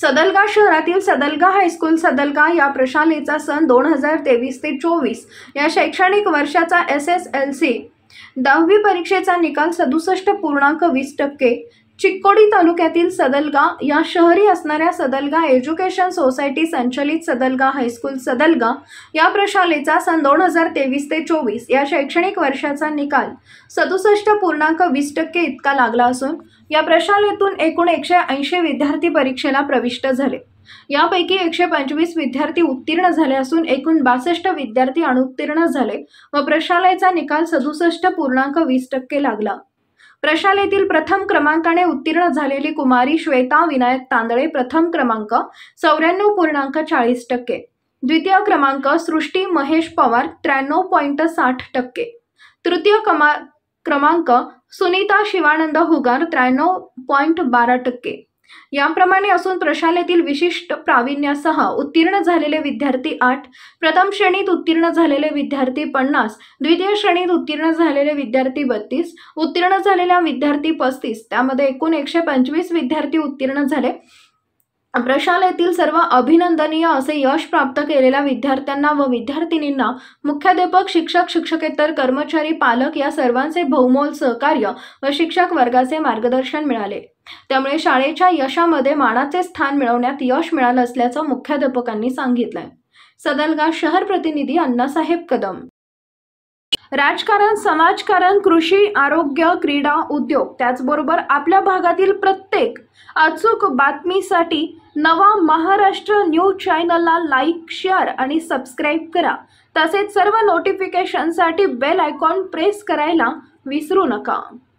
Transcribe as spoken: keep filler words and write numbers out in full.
सदलगा शहरातील सदलगा हायस्कूल सदलगा या प्रशालेचा सन दोन हजार तेवीस ते चोवीस या शैक्षणिक वर्षाचा एस एस एल सी दहावी परीक्षेचा निकाल सदुसष्ट पूर्णांक वीस टक्के चिक्कोडी तालुक्यातील सदलगा या शहरी असणाऱ्या सदलगा एज्युकेशन सोसायटी संचलित सदलगा हायस्कूल सदलगा या प्रशालेचा सन दोन हजार तेवीस ते चोवीस या शैक्षणिक वर्षाचा निकाल सदुसष्ट पूर्णांक वीस टक्के इतका लागला असून या प्रशालेतून एकूण एकशे ऐंशी विद्यार्थी परीक्षेला प्रविष्ट झाले। यापैकी एकशे पंचवीस विद्यार्थी उत्तीर्ण झाले असून एकूण बासष्ट विद्यार्थी अनुत्तीर्ण झाले व प्रशालेचा निकाल सदुसष्ट पूर्णांक वीस टक्के लागला। प्रशालेतील प्रथम क्रमांकाने उत्तीर्ण झालेली कुमारी श्वेता विनायक तांदळे प्रथम क्रमांक चौऱ्याण्णव पूर्णांक चाळीस टक्के, द्वितीय क्रमांक सृष्टी महेश पवार त्र्याण्णव पॉईंट साठ टक्के, तृतीय क्रमांक सुनीता शिवानंद हुगार त्र्याण्णव पॉईंट बारा टक्के याप्रमाणे असून प्रशालेतील विशिष्ट प्रावीण्यासह उत्तीर्ण झालेले विद्यार्थी आठ, प्रथम श्रेणीत उत्तीर्ण झालेले विद्यार्थी पन्नास, द्वितीय श्रेणीत उत्तीर्ण झालेले विद्यार्थी बत्तीस, उत्तीर्ण झालेल्या विद्यार्थी पस्तीस, त्यामध्ये एकूण एकशे पंचवीस विद्यार्थी उत्तीर्ण झाले। प्रशालेतील सर्व अभिनंदनीय असे यश प्राप्त केलेल्या विद्यार्थ्यांना व विद्यार्थिनींना मुख्याध्यापक, शिक्षक, शिक्षकेतर कर्मचारी, पालक या सर्वांचे बहुमोल सहकार्य व शिक्षक वर्गाचे मार्गदर्शन मिळाले। त्यामुळे शाळेच्या यशामध्ये मानाचे स्थान मिळवण्यात यश मिळालं असल्याचं मुख्याध्यापकांनी सांगितलंय। सदलगा शहर प्रतिनिधी अण्णासाहेब कदम। राजकारण, समाजकारण, कृषी, आरोग्य, क्रीडा, उद्योग त्याचबरोबर आपल्या भागातील प्रत्येक अचूक बातमीसाठी नवा महाराष्ट्र न्यूज चॅनलला लाईक, शेअर आणि सबस्क्राईब करा। तसेच सर्व नोटिफिकेशनसाठी बेल आयकॉन प्रेस करायला विसरू नका।